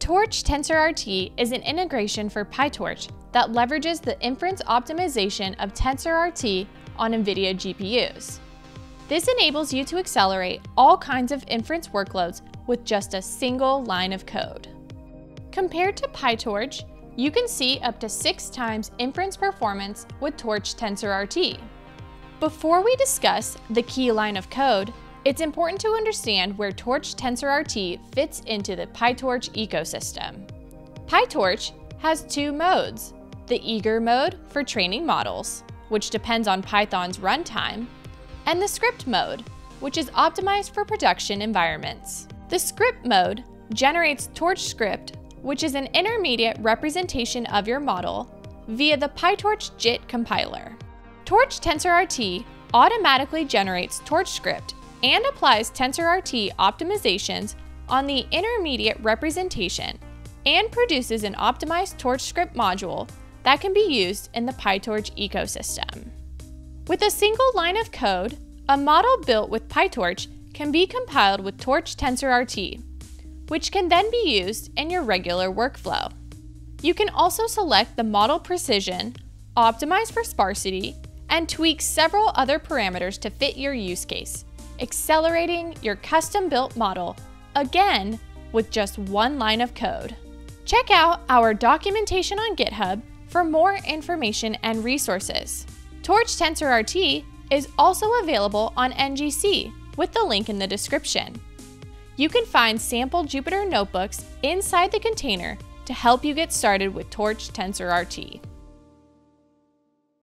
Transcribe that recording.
Torch-TensorRT is an integration for PyTorch that leverages the inference optimization of TensorRT on NVIDIA GPUs. This enables you to accelerate all kinds of inference workloads with just a single line of code. Compared to PyTorch, you can see up to 6 times inference performance with Torch-TensorRT. Before we discuss the key line of code, it's important to understand where Torch-TensorRT fits into the PyTorch ecosystem. PyTorch has 2 modes: the eager mode for training models, which depends on Python's runtime, and the script mode, which is optimized for production environments. The script mode generates Torch script, which is an intermediate representation of your model, via the PyTorch JIT compiler. Torch-TensorRT automatically generates Torch script and applies TensorRT optimizations on the intermediate representation and produces an optimized Torch script module that can be used in the PyTorch ecosystem. With a single line of code, a model built with PyTorch can be compiled with Torch-TensorRT, which can then be used in your regular workflow. You can also select the model precision, optimize for sparsity, and tweak several other parameters to fit your use case, accelerating your custom-built model, again, with just one line of code. Check out our documentation on GitHub for more information and resources. Torch-TensorRT is also available on NGC with the link in the description. You can find sample Jupyter notebooks inside the container to help you get started with Torch-TensorRT.